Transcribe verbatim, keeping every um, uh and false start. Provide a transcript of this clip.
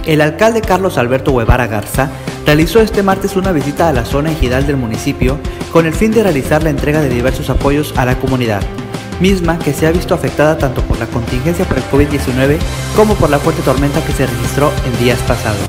El alcalde Carlos Alberto Guevara Garza realizó este martes una visita a la zona ejidal del municipio con el fin de realizar la entrega de diversos apoyos a la comunidad, misma que se ha visto afectada tanto por la contingencia por el COVID diecinueve como por la fuerte tormenta que se registró en días pasados.